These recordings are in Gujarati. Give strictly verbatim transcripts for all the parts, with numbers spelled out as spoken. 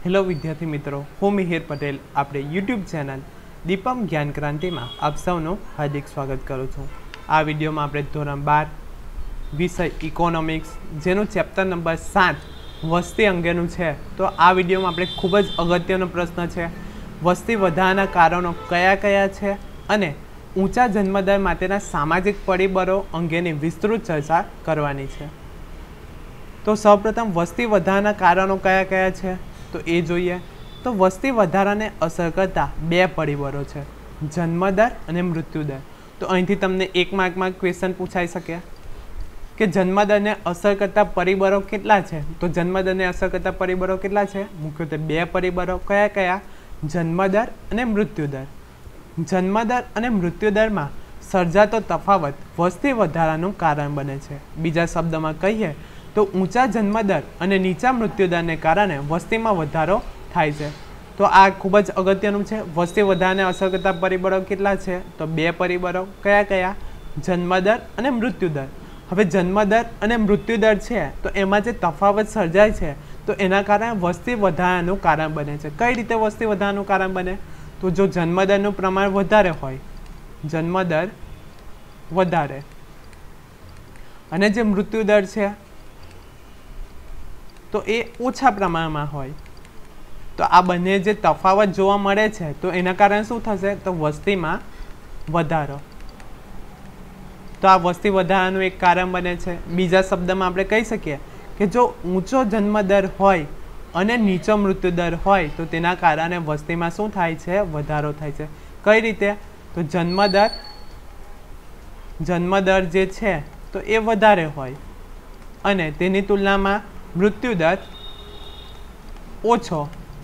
हेलो विद्यार्थी मित्रों, हूँ मिहिर पटेल अपने यूट्यूब चैनल दीपम ज्ञान क्रांति में आप सौનું हार्दिक स्वागत करूँ छूँ। आ विडियो में આપણે ધોરણ બાર विषय इकोनॉमिक्स જેનું ચેપ્ટર नंबर सात વસ્તી અંગેનું છે। તો આ વિડીયોમાં આપણે ખૂબ જ અગત્યનો પ્રશ્ન છે, વસ્તી વધારાના કારણો કયા કયા છે અને ઊંચા જન્મદર માટેના સામાજિક પરિબળો અંગેની વિસ્તૃત ચર્ચા કરવાની છે। તો સૌપ્રથમ વસ્તી વધારાના કારણો કયા કયા છે તો એ જોઈએ। તો વસ્તી વધારાને અસર કરતા બે પરિબળો છે, જન્મદર અને મૃત્યુદર। તો અહીંથી તમને એક માર્કમાં ક્વેશ્ચન પૂછાઈ શકે કે જન્મદરને અસર કરતા પરિબળો કેટલા છે। તો જન્મદરને અસર કરતા પરિબળો કેટલા છે? મુખ્યત્વે બે પરિબળો કયા કયા? જન્મદર અને મૃત્યુદર। જન્મદર અને મૃત્યુદરમાં સર્જાતો તફાવત વસ્તી વધારાનું કારણ બને છે। બીજા શબ્દમાં કહીએ તો ઊંચા જન્મદર અને નીચા મૃત્યુદરને કારણે વસ્તીમાં વધારો થાય છે। તો આ ખૂબ જ અગત્યનું છે। વસ્તી વધારાને અસર કરતા પરિબળો કેટલા છે? તો બે પરિબળો કયા કયા? જન્મદર અને મૃત્યુદર। હવે જન્મદર અને મૃત્યુદર છે તો એમાં જે તફાવત સર્જાય છે તો એના કારણે વસ્તી વધારાનું કારણ બને છે। કઈ રીતે વસ્તી વધારાનું કારણ બને? તો જો જન્મદરનું પ્રમાણ વધારે હોય, જન્મદર વધારે અને જે મૃત્યુદર છે તો એ ઓછા પ્રમાણમાં હોય તો આ બંને જે તફાવત જોવા મળે છે તો એના કારણે શું થશે? તો વસ્તીમાં વધારો। તો આ વસ્તી વધારાનું એક કારણ બને છે। બીજા શબ્દમાં આપણે કહી શકીએ કે જો ઊંચો જન્મદર હોય અને નીચો મૃત્યુદર હોય તો તેના કારણે વસ્તીમાં શું થાય છે? વધારો થાય છે। કઈ રીતે? તો જન્મદર જન્મદર જે છે તો એ વધારે હોય અને તેની તુલનામાં મૃત્યુદર ઓછો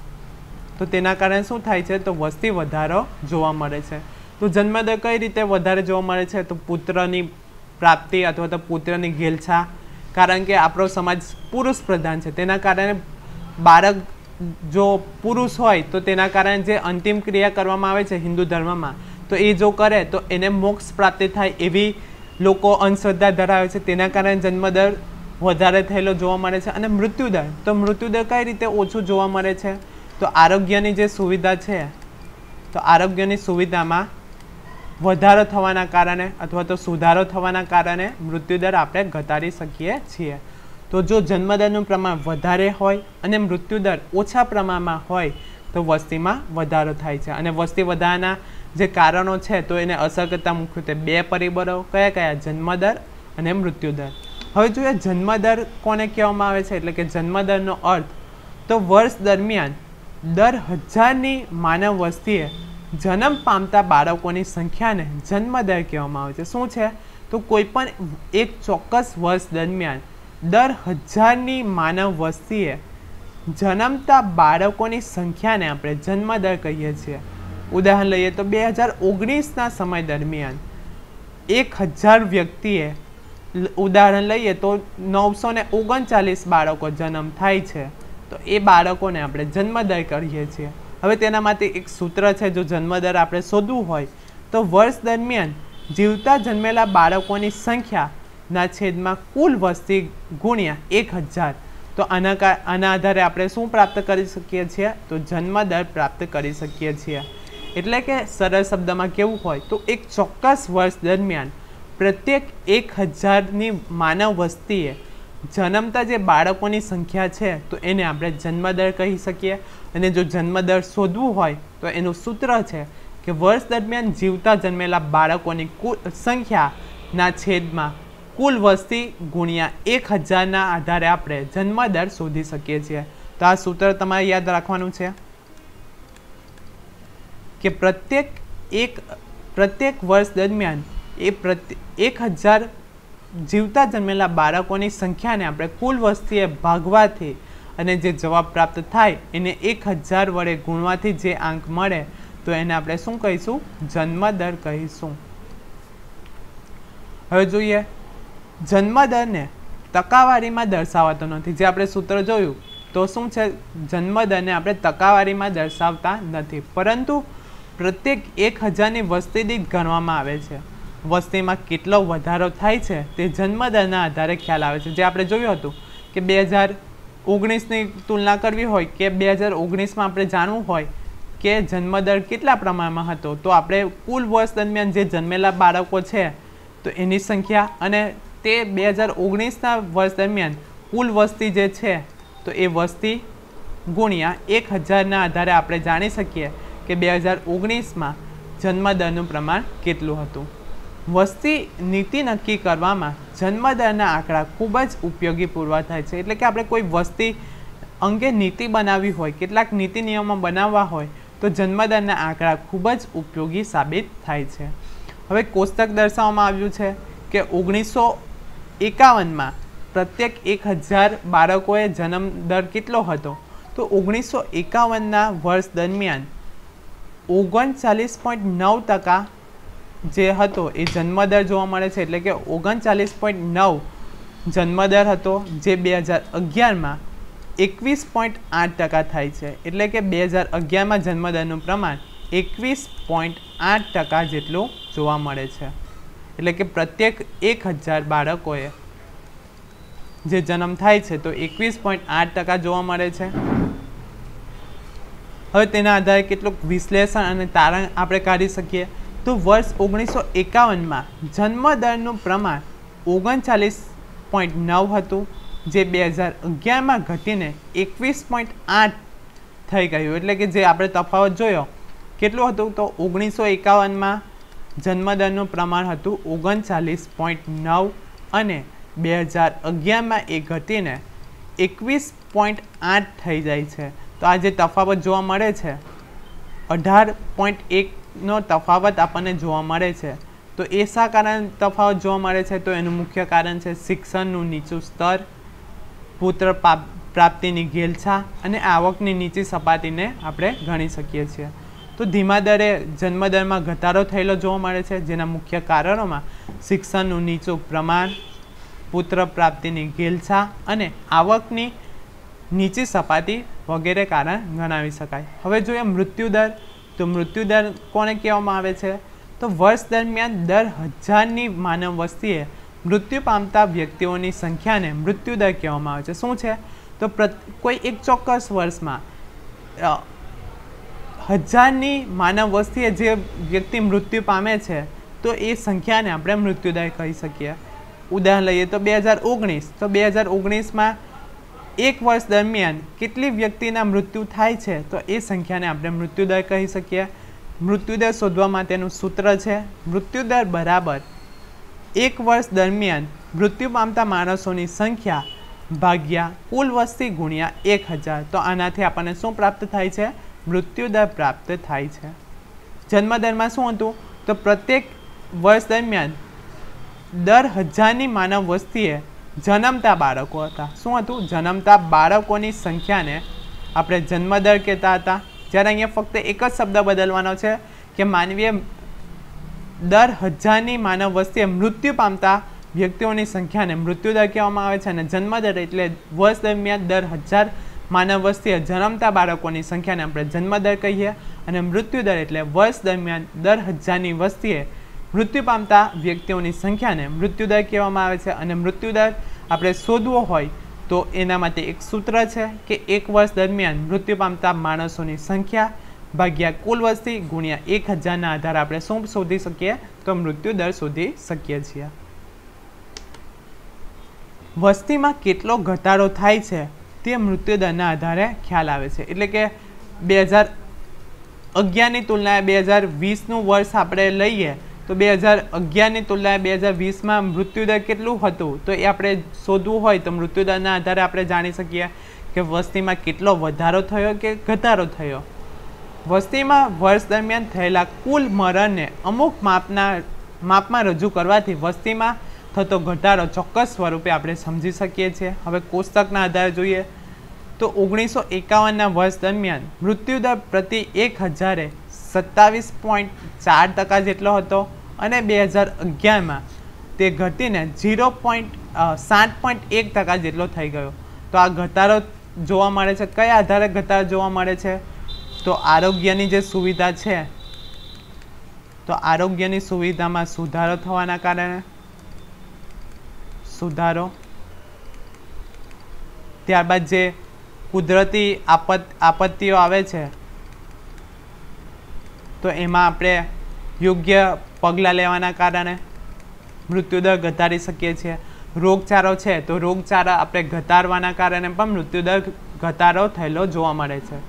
તો તેના કારણે શું થાય છે? તો વસ્તી વધારો જોવા મળે છે। તો જન્મદર કઈ રીતે વધારે જોવા મળે છે? તો પુત્રની પ્રાપ્તિ અથવા તો પુત્રની ઘેલછા, કારણ કે આપણો સમાજ પુરુષ પ્રધાન છે તેના કારણે બાળક જો પુરુષ હોય તો તેના કારણે જે અંતિમ ક્રિયા કરવામાં આવે છે હિન્દુ ધર્મમાં તો એ જો કરે તો એને મોક્ષ પ્રાપ્તિ થાય એવી લોકો અંધશ્રદ્ધા ધરાવે છે, તેના કારણે જન્મદર વધારે થયેલો જોવા મળે છે। અને મૃત્યુદર, તો મૃત્યુદર કઈ રીતે ઓછું જોવા મળે છે? તો આરોગ્યની જે સુવિધા છે તો આરોગ્યની સુવિધામાં વધારો થવાના કારણે અથવા તો સુધારો થવાના કારણે મૃત્યુદર આપણે ઘટાડી શકીએ છીએ। તો જો જન્મદરનું પ્રમાણ વધારે હોય અને મૃત્યુદર ઓછા પ્રમાણમાં હોય તો વસ્તીમાં વધારો થાય છે। અને વસ્તી વધારાના જે કારણો છે તો એને અસર કરતા મુખ્યત્વે બે પરિબળો કયા કયા? જન્મદર અને મૃત્યુદર। હવે જોઈએ જન્મદર કોને કહેવામાં આવે છે, એટલે કે જન્મદરનો અર્થ તો વર્ષ દરમિયાન દર હજારની માનવ વસ્તીએ જન્મ પામતા બાળકોની સંખ્યાને જન્મદર કહેવામાં આવે છે। શું છે? તો કોઈ પણ એક ચોક્કસ વર્ષ દરમિયાન દર હજારની માનવ વસ્તીએ જન્મતા બાળકોની સંખ્યાને આપણે જન્મદર કહીએ છીએ। ઉદાહરણ લઈએ તો બે હજાર ઓગણીસના સમય દરમિયાન એક હજાર વ્યક્તિએ ઉદાહરણ લઈએ તો નવસો ને ઓગણચાલીસ બાળકો જન્મ થાય છે તો એ બાળકોને આપણે જન્મદર કહીએ છીએ। હવે તેના માટે એક સૂત્ર છે, જો જન્મદર આપણે શોધવું હોય તો વર્ષ દરમિયાન જીવતા જન્મેલા બાળકોની સંખ્યાના છેદમાં કુલ વસ્તી ગુણ્યા એક હજાર। તો આના આના આધારે આપણે શું પ્રાપ્ત કરી શકીએ છીએ? તો જન્મદર પ્રાપ્ત કરી શકીએ છીએ। એટલે કે સરળ શબ્દમાં કેવું હોય તો એક ચોક્કસ વર્ષ દરમિયાન પ્રત્યેક એક હજારની માનવ વસ્તીએ જન્મતા જે બાળકોની સંખ્યા છે તો એને આપણે જન્મદર કહી શકીએ। અને જો જન્મદર શોધવું હોય તો એનું સૂત્ર છે કે વર્ષ દરમિયાન જીવતા જન્મેલા બાળકોની કુલ સંખ્યાના છેદમાં કુલ વસ્તી ગુણ્યા એક હજારના આધારે આપણે જન્મદર શોધી શકીએ છીએ। તો આ સૂત્ર તમારે યાદ રાખવાનું છે કે પ્રત્યેક એક પ્રત્યેક વર્ષ દરમિયાન એ પ્રત્યે એક હજાર જીવતા જન્મેલા બાળકોની સંખ્યાને આપણે કુલ વસ્તીએ ભાગવાથી અને જે જવાબ પ્રાપ્ત થાય એને એક હજાર વડે ગુણવાથી જે આંક મળે તો એને આપણે શું કહીશું? જન્મદર કહીશું। હવે જોઈએ જન્મદરને ટકાવારીમાં દર્શાવાતો નથી, જે આપણે સૂત્ર જોયું તો શું છે? જન્મદરને આપણે ટકાવારીમાં દર્શાવતા નથી પરંતુ પ્રત્યેક એક હજારની વસ્તી દીઠ ગણવામાં આવે છે। વસ્તીમાં કેટલો વધારો થાય છે તે જન્મદરના આધારે ખ્યાલ આવે છે, જે આપણે જોયું હતું કે બે હજાર ઓગણીસની તુલના કરવી હોય કે બે હજાર ઓગણીસમાં આપણે જાણવું હોય કે જન્મદર કેટલા પ્રમાણમાં હતો, તો આપણે કુલ વર્ષ દરમિયાન જે જન્મેલા બાળકો છે તો એની સંખ્યા અને તે બે હજાર ઓગણીસના વર્ષ દરમિયાન કુલ વસ્તી જે છે તો એ વસ્તી ગુણ્યા એક હજારના આધારે આપણે જાણી શકીએ કે બે હજાર ઓગણીસમાં જન્મદરનું પ્રમાણ કેટલું હતું. વસ્તી નીતિ નક્કી કરવામાં જન્મદરના આંકડા ખૂબ જ ઉપયોગી પૂરવા થાય છે. એટલે કે આપણે કોઈ વસ્તી અંગે નીતિ બનાવવી હોય, કેટલાક નીતિ નિયમો બનાવવા હોય તો જન્મદરના આંકડા ખૂબ જ ઉપયોગી સાબિત થાય છે. હવે કોષ્ટક દર્શાવવામાં આવ્યું છે કે ઓગણીસો એકાવનમાં પ્રત્યેક એક હજાર બાળકોએ જન્મદર કેટલો હતો, તો ઓગણીસો એકાવનના વર્ષ દરમિયાન ઓગણચાલીસ પોઈન્ટ નવ ટકા જે હતો એ જન્મદર જોવા મળે છે. એટલે કે ઓગણચાલીસ પોઈન્ટ નવ જન્મદર હતો, જે બે હજાર અગિયારમાં એકવીસ પોઈન્ટ આઠ ટકા થાય છે. એટલે કે બે હજાર અગિયારમાં જન્મદરનું પ્રમાણ એકવીસ પોઈન્ટ આઠ ટકા જેટલું જોવા મળે છે. એટલે કે પ્રત્યેક એક હજાર બાળકોએ જે જન્મ થાય છે તો એકવીસ પોઈન્ટ આઠ ટકા જોવા મળે છે. હવે તેના આધારે કેટલુંક વિશ્લેષણ અને તારણ આપણે કાઢી શકીએ. તો વર્ષ ઓગણીસો એકાવનમાં જન્મદરનું પ્રમાણ ઓગણચાલીસ પોઈન્ટ નવ હતું, જે બે હજાર અગિયારમાં ઘટીને એકવીસ પોઈન્ટ આઠ થઈ ગયું. એટલે કે જે આપણે તફાવત જોયો કેટલું હતું, તો ઓગણીસો એકાવનમાં જન્મદરનું પ્રમાણ હતું ઓગણચાલીસ પોઈન્ટ નવ અને બે હજાર અગિયારમાં એ ઘટીને એકવીસ પોઈન્ટ આઠ થઈ જાય છે. તો આ જે તફાવત જોવા મળે છે અઢાર પોઈન્ટ એકનો તફાવત આપણને જોવા મળે છે. તો એ શા કારણે તફાવત જોવા મળે છે, તો એનું મુખ્ય કારણ છે શિક્ષણનું નીચું સ્તર, પુત્ર પ્રાપ્તિની ઘેલછા અને આવકની નીચી સપાટીને આપણે ગણી શકીએ છીએ. તો ધીમા દરે જન્મદરમાં ઘટાડો થયેલો જોવા મળે છે, જેના મુખ્ય કારણોમાં શિક્ષણનું નીચું પ્રમાણ, પુત્ર પ્રાપ્તિની ઘેલછા અને આવકની નીચી સપાટી વગેરે કારણ ગણાવી શકાય. હવે જોઈએ મૃત્યુદર. તો મૃત્યુદર કોને કહેવામાં આવે છે, તો વર્ષ દરમિયાન દર હજારની માનવ વસ્તીએ મૃત્યુ પામતા વ્યક્તિઓની સંખ્યાને મૃત્યુદર કહેવામાં આવે છે. શું છે, તો કોઈ એક ચોક્કસ વર્ષમાં હજારની માનવ વસ્તીએ જે વ્યક્તિ મૃત્યુ પામે છે તો એ સંખ્યાને આપણે મૃત્યુદર કહી શકીએ. ઉદાહરણ લઈએ તો બે હજાર ઓગણીસ તો બે હજાર ઓગણીસમાં એક વર્ષ દરમિયાન કેટલી વ્યક્તિના મૃત્યુ થાય છે તો એ સંખ્યાને આપણે મૃત્યુદર કહી શકીએ. મૃત્યુદર શોધવા માટેનું સૂત્ર છે મૃત્યુદર બરાબર એક વર્ષ દરમિયાન મૃત્યુ પામતા માણસોની સંખ્યા ભાગ્યા કુલ વસ્તી ગુણ્યા એક હજાર. તો આનાથી આપણને શું પ્રાપ્ત થાય છે, મૃત્યુદર પ્રાપ્ત થાય છે. જન્મદરમાં શું હતું, તો પ્રત્યેક વર્ષ દરમિયાન દર હજારની માનવ વસ્તીએ જન્મતા બાળકો હતા. શું હતું, જન્મતા બાળકોની સંખ્યાને આપણે જન્મદર કહેતા હતા. જ્યારે અહીંયા ફક્ત એક જ શબ્દ બદલવાનો છે કે માનવીય દર હજારની માનવ વસ્તીએ મૃત્યુ પામતા વ્યક્તિઓની સંખ્યાને મૃત્યુદર કહેવામાં આવે છે, અને જન્મદર એટલે વર્ષ દરમિયાન દર હજાર માનવ વસ્તીએ જન્મતા બાળકોની સંખ્યાને આપણે જન્મદર કહીએ, અને મૃત્યુદર એટલે વર્ષ દરમિયાન દર હજારની વસ્તીએ મૃત્યુ પામતા વ્યક્તિઓની સંખ્યાને મૃત્યુદર કહેવામાં આવે છે. અને મૃત્યુદર આપણે શોધવો હોય તો એના માટે એક સૂત્ર છે કે એક વર્ષ દરમિયાન મૃત્યુ પામતા માણસોની સંખ્યા ભાગ્યા કુલ વસ્તી ગુણ્યા એક હજારના આધારે આપણે શું શોધી શકીએ, તો મૃત્યુદર શોધી શકીએ છીએ. વસ્તીમાં કેટલો ઘટાડો થાય છે તે મૃત્યુદરના આધારે ખ્યાલ આવે છે. એટલે કે બે હજાર અગિયારની તુલનાએ બે હજાર વીસનું વર્ષ આપણે લઈએ તો બે હજાર અગિયારની તુલનાએ બે હજાર વીસમાં મૃત્યુદર કેટલું હતું, તો એ આપણે શોધવું હોય તો મૃત્યુદરના આધારે આપણે જાણી શકીએ કે વસ્તીમાં કેટલો વધારો થયો કે ઘટાડો થયો. વસ્તીમાં વર્ષ દરમિયાન થયેલા કુલ મરણને અમુક માપના માપમાં રજૂ કરવાથી વસ્તીમાં થતો ઘટાડો ચોક્કસ સ્વરૂપે આપણે સમજી શકીએ છીએ. હવે કોષ્ટકના આધારે જોઈએ તો ઓગણીસો એકાવનના વર્ષ દરમિયાન મૃત્યુદર પ્રતિ એક હજારે સત્તાવીસ પોઈન્ટ ચાર ટકા જેટલો હતો, અને બે હજાર અગિયારમાં તે ઘટીને ઝીરો પોઈન્ટ સાત પોઈન્ટ એક ટકા જેટલો થઈ ગયો. તો આ ઘટાડો જોવા મળે છે. કયા આધારે ઘટાડો જોવા મળે છે, તો આરોગ્યની જે સુવિધા છે તો આરોગ્યની સુવિધામાં સુધારો થવાના કારણે સુધારો ત્યારબાદ જે કુદરતી આપત આપત્તિઓ આવે છે તો એમાં આપણે યોગ્ય પગલાં લેવાના કારણે મૃત્યુદર ઘટાડી શકીએ છીએ. રોગચાળો છે તો રોગચાળા આપણે ઘટાડવાના કારણે પણ મૃત્યુદર ઘટાડો થયેલો જોવા મળે છે.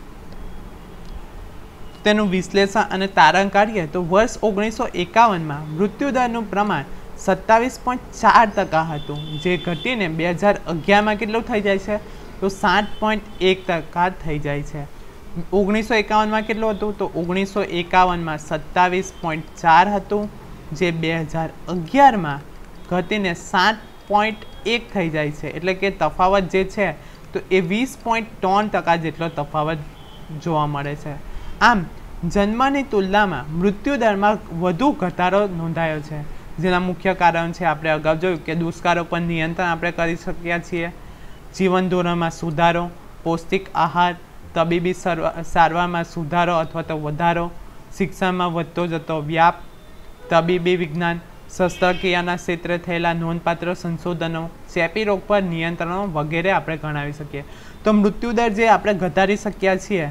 તેનું વિશ્લેષણ અને તારણ કાઢીએ તો વર્ષ ઓગણીસો એકાવનમાં મૃત્યુદરનું પ્રમાણ સત્તાવીસ પોઈન્ટ ચાર ટકા હતું, જે ઘટીને બે હજાર અગિયારમાં કેટલું થઈ જાય છે તો સાત પોઈન્ટ એક ટકા થઈ જાય છે. ઓગણીસો એકાવનમાં કેટલું હતું તો ઓગણીસો એકાવનમાં સત્તાવીસ પોઈન્ટ ચાર હતું, જે બે હજાર અગિયારમાં ઘટીને સાત પોઈન્ટ એક થઈ જાય છે. એટલે કે તફાવત જે છે તો એ વીસ પોઈન્ટ ત્રણ ટકા જેટલો તફાવત જોવા મળે છે. આમ જન્મની તુલનામાં મૃત્યુદરમાં વધુ ઘટાડો નોંધાયો છે, જેના મુખ્ય કારણ છે આપણે અગાઉ જોયું કે દુષ્કારો પર નિયંત્રણ આપણે કરી શક્યા છીએ, જીવન ધોરણમાં સુધારો, પૌષ્ટિક આહાર, તબીબી સારવારમાં સુધારો અથવા તો વધારો, શિક્ષણમાં વધતો જતો વ્યાપ, તબીબી વિજ્ઞાન, શસ્ત્રક્રિયાના ક્ષેત્રે થયેલા નોંધપાત્ર સંશોધનો, ચેપી રોગ પર નિયંત્રણો વગેરે આપણે ગણાવી શકીએ. તો મૃત્યુદર જે આપણે ઘટાડી શક્યા છીએ,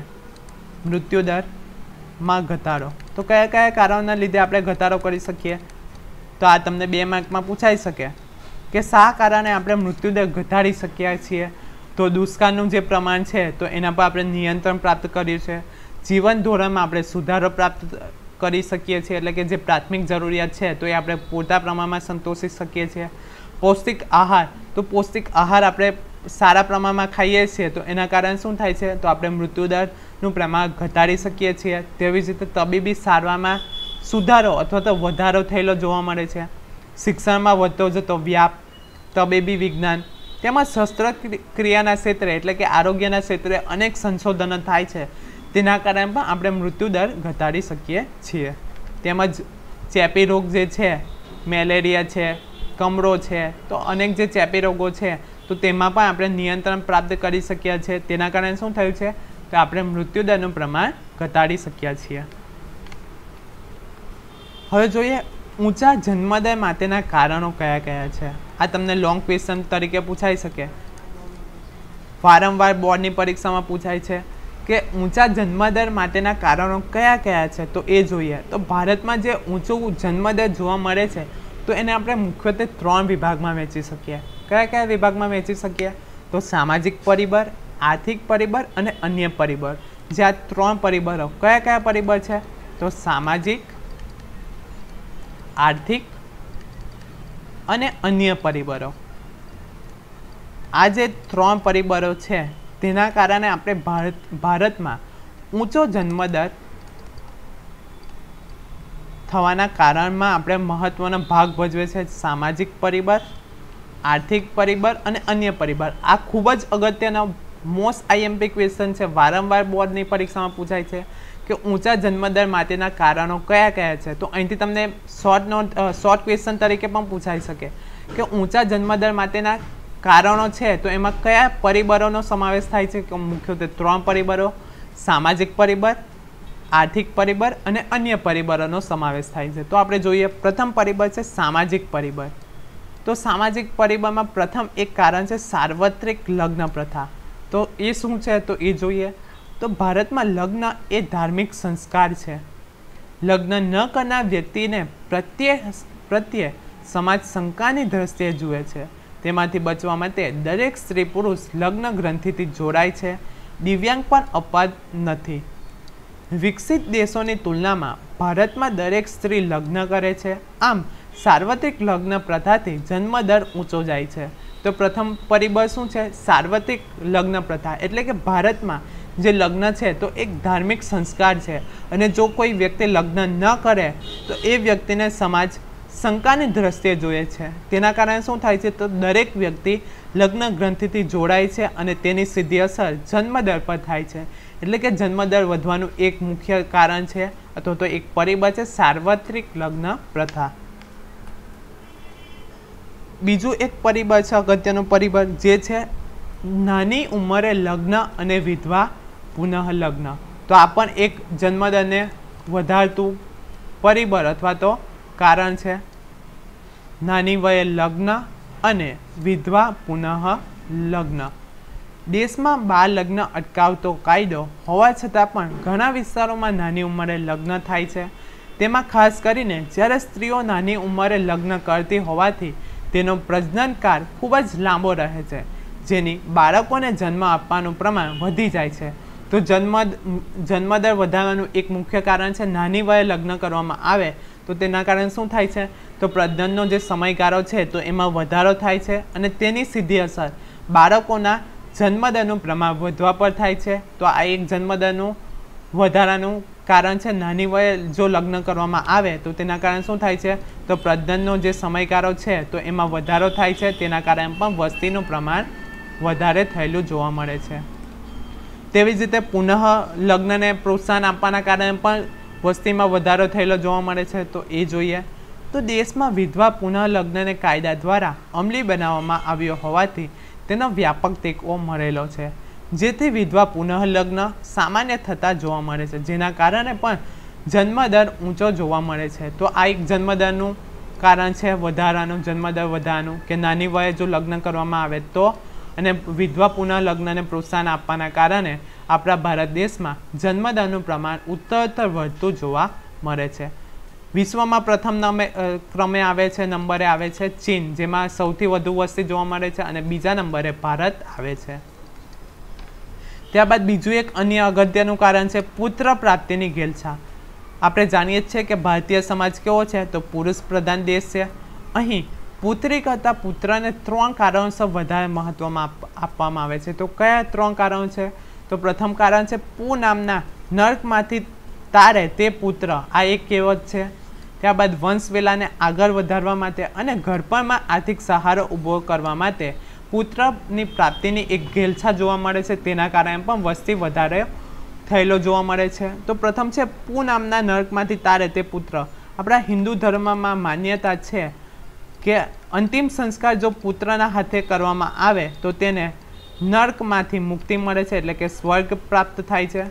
મૃત્યુદરમાં ઘટાડો, તો કયા કયા કારણોના લીધે આપણે ઘટાડો કરી શકીએ? તો આ તમને બે માર્કમાં પૂછાઈ શકે કે શા કારણે આપણે મૃત્યુદર ઘટાડી શક્યા છીએ. તો દુષ્કાળનું જે પ્રમાણ છે તો એના પર આપણે નિયંત્રણ પ્રાપ્ત કર્યું છે, જીવન ધોરણમાં આપણે સુધારો પ્રાપ્ત કરી શકીએ છીએ, એટલે કે જે પ્રાથમિક જરૂરિયાત છે તો એ આપણે પૂરતા પ્રમાણમાં સંતોષી શકીએ છીએ. પૌષ્ટિક આહાર, તો પૌષ્ટિક આહાર આપણે સારા પ્રમાણમાં ખાઈએ છીએ તો એના કારણે શું થાય છે તો આપણે મૃત્યુદરનું પ્રમાણ ઘટાડી શકીએ છીએ. તેવી જ રીતે તબીબી સારવારમાં સુધારો અથવા તો વધારો થયેલો જોવા મળે છે. શિક્ષણમાં વધતો જતો વ્યાપ, તબીબી વિજ્ઞાન તેમજ શસ્ત્રક્રિયાના ક્ષેત્રે એટલે કે આરોગ્યના ક્ષેત્રે અનેક સંશોધનો થાય છે, તેના કારણે પણ આપણે મૃત્યુદર ઘટાડી શકીએ છીએ. તેમજ ચેપી રોગ જે છે, મેલેરિયા છે, કમળો છે, તો અનેક જે ચેપી રોગો છે તો તેમાં પણ આપણે નિયંત્રણ પ્રાપ્ત કરી શક્યા છીએ. તેના કારણે શું થયું છે તો આપણે મૃત્યુદરનું પ્રમાણ ઘટાડી શક્યા છીએ. હવે જોઈએ ઊંચા જન્મદર માટેના કારણો કયા કયા છે. આ તમને લોંગ ક્વેશ્ચન તરીકે પૂછાઈ શકે, વારંવાર બોર્ડની પરીક્ષામાં પૂછાય છે કે ઊંચા જન્મદર માટેના કારણો કયા કયા છે. તો એ જોઈએ તો ભારતમાં જે ઊંચું જન્મદર જોવા મળે છે તો એને આપણે મુખ્યત્વે ત્રણ વિભાગમાં વહેંચી શકીએ. કયા કયા વિભાગમાં વહેંચી શકીએ તો સામાજિક પરિબળ, આર્થિક પરિબળ અને અન્ય પરિબળ. જે આ ત્રણ પરિબળો કયા કયા પરિબળ છે તો સામાજિક, આર્થિક અને અન્ય પરિબળો. આ જે ત્રણ પરિબળો છે તેના કારણે આપણે ભારત ભારતમાં ઊંચો જન્મદર થવાના કારણમાં આપણે મહત્વનો ભાગ ભજવે છે સામાજિક પરિબળ, આર્થિક પરિબળ અને અન્ય પરિબળ. આ ખૂબ જ અગત્યનો મોસ્ટ આઈએમપી ક્વેશ્ચન છે, વારંવાર બોર્ડની પરીક્ષામાં પૂછાય છે કે ઊંચા જન્મદર માટેના કારણો કયા કયા છે. તો અહીંથી તમને શોર્ટ નોટ શોર્ટ ક્વેશ્ચન તરીકે પણ પૂછાઈ શકે કે ઊંચા જન્મદર માટેના કારણો છે તો એમાં કયા પરિબળોનો સમાવેશ થાય છે. કે મુખ્યત્વે ત્રણ પરિબળો, સામાજિક પરિબળ, આર્થિક પરિબળ અને અન્ય પરિબળોનો સમાવેશ થાય છે. તો આપણે જોઈએ પ્રથમ પરિબળ છે સામાજિક પરિબળ. તો સામાજિક પરિબળમાં પ્રથમ એક કારણ છે સાર્વત્રિક લગ્ન પ્રથા. તો એ શું છે તો એ જોઈએ તો ભારતમાં લગ્ન એ ધાર્મિક સંસ્કાર છે. લગ્ન ન કરનાર વ્યક્તિને પ્રત્યે પ્રત્યે સમાજ શંકાની દ્રષ્ટિએ જુએ છે. તેમાંથી બચવા માટે દરેક સ્ત્રી પુરુષ લગ્ન ગ્રંથિથી જોડાય છે. દિવ્યાંગ પણ અપવાદ નથી. વિકસિત દેશોની તુલનામાં ભારતમાં દરેક સ્ત્રી લગ્ન કરે છે. આમ સાર્વત્રિક લગ્ન પ્રથાથી જન્મદર ઊંચો જાય છે. તો પ્રથમ પરિબળ શું છે સાર્વત્રિક લગ્ન પ્રથા, એટલે કે ભારતમાં જે લગ્ન છે તો એક ધાર્મિક સંસ્કાર છે અને જો કોઈ વ્યક્તિ લગ્ન ન કરે તો એ વ્યક્તિને સમાજ શંકાની દ્રષ્ટિએ જોઈએ છે. તેના કારણે શું થાય છે તો દરેક વ્યક્તિ લગ્ન ગ્રંથિથી જોડાય છે અને તેની સીધી અસર જન્મદર પર થાય છે. એટલે કે જન્મદર વધવાનું એક મુખ્ય કારણ છે અથવા તો એક પરિબળ છે સાર્વત્રિક લગ્ન પ્રથા. બીજું એક પરિબળ છે અગત્યનું પરિબળ જે છે નાની ઉંમરે લગ્ન અને વિધવા પુનઃ લગ્ન. તો આ પણ એક જન્મદરને વધારતું પરિબળ અથવા તો કારણ છે. નાની વયે લગ્ન અને વિધવા પુનઃ લગ્ન. દેશમાં બાળ લગ્ન અટકાવતો કાયદો હોવા છતાં પણ ઘણા વિસ્તારોમાં નાની ઉંમરે લગ્ન થાય છે। તેમાં ખાસ કરીને જ્યારે સ્ત્રીઓ નાની ઉંમરે લગ્ન કરતી હોવાથી તેનો પ્રજનનકાળ ખૂબ જ લાંબો રહે છે, જેની બાળકોને જન્મ આપવાનું પ્રમાણ વધી જાય છે। તો જન્મ જન્મદર વધારવાનું એક મુખ્ય કારણ છે નાની વયે લગ્ન કરવામાં આવે તો તેના કારણે શું થાય છે, તો પ્રજનનનો જે સમયગાળો છે તો એમાં વધારો થાય છે અને તેની સીધી અસર બાળકોના જન્મદરનું પ્રમાણ વધવા પર થાય છે। તો આ એક જન્મદરનું વધારાનું કારણ છે। નાની વયે જો લગ્ન કરવામાં આવે તો તેના કારણે શું થાય છે, તો પ્રજનનનો જે સમયગાળો છે તો એમાં વધારો થાય છે, તેના કારણે પણ વસ્તીનું પ્રમાણ વધારે થયેલું જોવા મળે છે। તેવી જ રીતે પુનઃ લગ્નને પ્રોત્સાહન આપવાના કારણે પણ વસ્તીમાં વધારો થયેલો જોવા મળે છે। તો એ જોઈએ તો દેશમાં વિધવા પુનઃ લગ્નને કાયદા દ્વારા અમલી બનાવવામાં આવ્યો હોવાથી તેનો વ્યાપક ટેકો મળેલો છે, જેથી વિધવા પુનઃ લગ્ન સામાન્ય થતા જોવા મળે છે, જેના કારણે પણ જન્મદર ઊંચો જોવા મળે છે। તો આ એક જન્મદરનું કારણ છે વધારાનું, જન્મદર વધારાનું કે નાની વયે જો લગ્ન કરવામાં આવે તો, અને વિધવા પુનઃ લગ્નને પ્રોત્સાહન આપવાના કારણે આપણા ભારત દેશમાં જન્મદરનું પ્રમાણ ઉત્તરોત્તર વધતું જોવા મળે છે। વિશ્વમાં પ્રથમ નંબરે ક્રમે આવે છે નંબરે આવે છે ચીન, જેમાં સૌથી વધુ વસ્તી જોવા મળે છે, અને બીજા નંબરે ભારત આવે છે। ત્યારબાદ બીજું એક અન્ય અગત્યનું કારણ છે પુત્ર પ્રાપ્તિની ઘેલછા। આપણે જાણીએ જ છીએ કે ભારતીય સમાજ કેવો છે, તો પુરુષ પ્રધાન દેશ છે। અહીં પુત્રી કરતાં પુત્રને ત્રણ કારણોસર વધારે મહત્વમાં આપવામાં આવે છે। તો કયા ત્રણ કારણો છે, તો પ્રથમ કારણ છે પુ નામના નર્કમાંથી તારે તે પુત્ર, આ એક કહેવત છે। ત્યારબાદ વંશવેલાને આગળ વધારવા માટે અને ઘડપણમાં આર્થિક સહારો ઊભો કરવા માટે પુત્રની પ્રાપ્તિની એક ઘેલછા જોવા મળે છે, તેના કારણે પણ વસ્તી વધારે થયેલો જોવા મળે છે। તો પ્રથમ છે પુ નામના નર્કમાંથી તારે તે પુત્ર। આપણા હિન્દુ ધર્મમાં માન્યતા છે કે અંતિમ સંસ્કાર જો પુત્રના હાથે કરવામાં આવે તો તેને નર્કમાંથી મુક્તિ મળે છે, એટલે કે સ્વર્ગ પ્રાપ્ત થાય છે।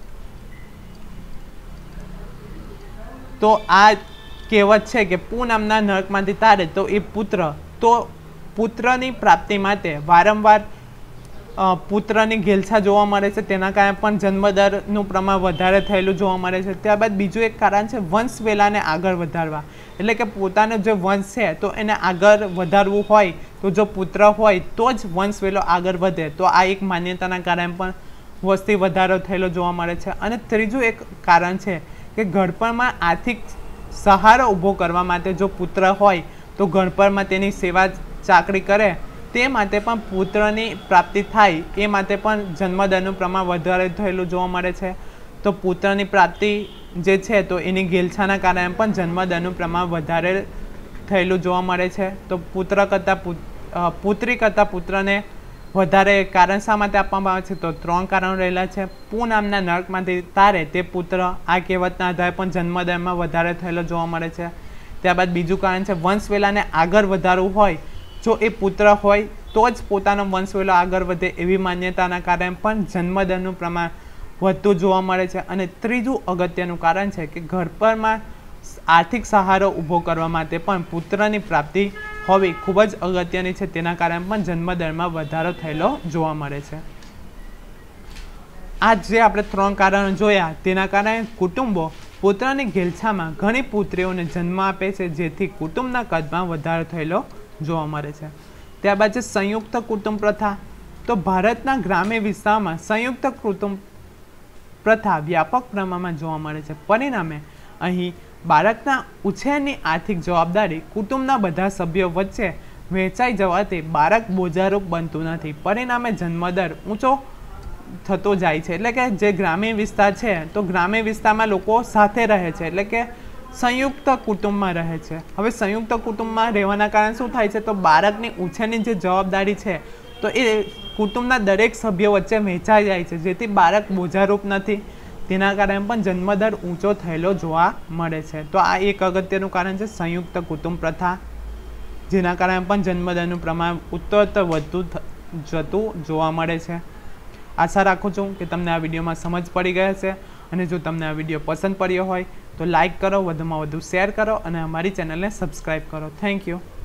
તો આ કહેવત છે કે પુ નામના નર્કમાંથી તારે તો એ પુત્ર, તો પુત્રની પ્રાપ્તિ માટે વારંવાર પુત્રની ઘેલછા જોવા મળે છે, તેના કારણે પણ જન્મદરનું પ્રમાણ વધારે થયેલું જોવા મળે છે। ત્યારબાદ બીજું એક કારણ છે વંશવેલાને આગળ વધારવા, એટલે કે પોતાનો જે વંશ છે તો એને આગળ વધારવું હોય તો જો પુત્ર હોય તો જ વંશવેલો આગળ વધે। તો આ એક માન્યતાના કારણે પણ વસ્તી વધારો થયેલો જોવા મળે છે। અને ત્રીજું એક કારણ છે કે ઘડપણમાં આર્થિક સહારો ઊભો કરવા માટે જો પુત્ર હોય તો ઘડપણમાં તેની સેવા ચાકરી કરે તે માટે પણ પુત્રની પ્રાપ્તિ થાય, એ માટે પણ જન્મદરનું પ્રમાણ વધારે થયેલું જોવા મળે છે। તો પુત્રની પ્રાપ્તિ જે છે તો એની ઘેલછાના કારણે પણ જન્મદરનું પ્રમાણ વધારે થયેલું જોવા મળે છે। તો પુત્ર કરતાં પુત્રી કરતાં પુત્રને વધારે કારણ શા માટે આપવામાં આવે છે, તો ત્રણ કારણો રહેલા છે। પુ નામના નર્કમાંથી તારે તે પુત્ર, આ કહેવતના આધારે પણ જન્મદરમાં વધારે થયેલો જોવા મળે છે। ત્યારબાદ બીજું કારણ છે વંશવેલાને આગળ વધારવું હોય, જો એ પુત્ર હોય તો જ પોતાનો વંશવેલો આગળ વધે એવી માન્યતાના કારણે પણ જન્મદરનું પ્રમાણ વધતું જોવા મળે છે। અને ત્રીજું અગત્યનું કારણ છે કે ઘડપણમાં આર્થિક સહારો ઊભો કરવા માટે પણ પુત્રની પ્રાપ્તિ હોવી ખૂબ જ અગત્યની છે, તેના કારણે પણ જન્મદરમાં વધારો થયેલો જોવા મળે છે। આ જે આપણે ત્રણ કારણો જોયા તેના કારણે કુટુંબો પુત્રની ઘેલછામાં ઘણી પુત્રીઓને જન્મ આપે છે, જેથી કુટુંબના કદમાં વધારો થયેલો જોવા મળે છે। ત્યારબાદ છે સંયુક્ત કુટુંબ પ્રથા। તો ભારતના ગ્રામ્ય વિસ્તારમાં સંયુક્ત કુટુંબ પ્રથા વ્યાપક પ્રમાણમાં જોવા મળે છે। પરિણામે અહીં બાળકના ઉછેરની આર્થિક જવાબદારી કુટુંબના બધા સભ્યો વચ્ચે વહેંચાઈ જવાથી બાળક બોજારૂપ બનતું નથી, પરિણામે જન્મદર ઊંચો થતો જાય છે। એટલે કે જે ગ્રામીણ વિસ્તાર છે તો ગ્રામીણ વિસ્તારમાં લોકો સાથે રહે છે, એટલે કે સંયુક્ત કુટુંબમાં રહે છે। હવે સંયુક્ત કુટુંબમાં રહેવાના કારણે શું થાય છે, તો બાળકની ઉછેરની જે જવાબદારી છે તો એ કુટુંબના દરેક સભ્યો વચ્ચે વહેંચાઈ જાય છે, જેથી બાળક બોજારૂપ નથી, તેના કારણે પણ જન્મદર ઊંચો થયેલો જોવા મળે છે। તો આ એક અગત્યનું કારણ છે સંયુક્ત કુટુંબ પ્રથા, જેના કારણે પણ જન્મદરનું પ્રમાણ ઉત્તરોત્તર વધતું જતું જોવા મળે છે। આશા રાખું છું કે તમને આ વિડીયોમાં સમજ પડી ગઈ હશે, અને જો તમને આ વિડીયો પસંદ પડ્યો હોય તો લાઈક કરો, વધુમાં વધુ શેર કરો અને અમારી ચેનલને સબસ્ક્રાઈબ કરો। Thank you.